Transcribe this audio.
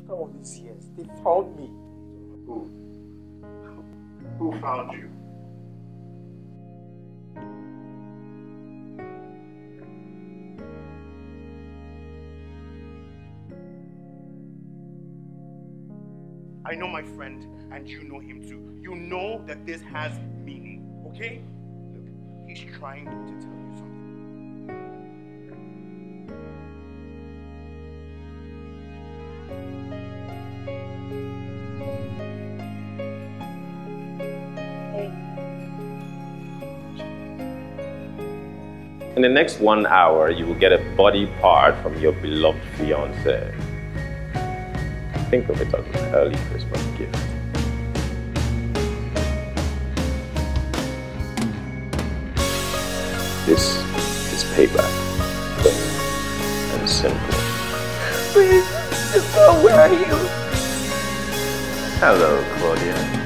After all these years, they found me. Who? Who found you? I know my friend, and you know him too. You know that this has meaning, okay? Look, he's trying to tell you something. In the next 1 hour, you will get a body part from your beloved fiancé. Think of it as an early Christmas gift. This is payback. Plain and simple. Please, where are you? Hello, Claudia.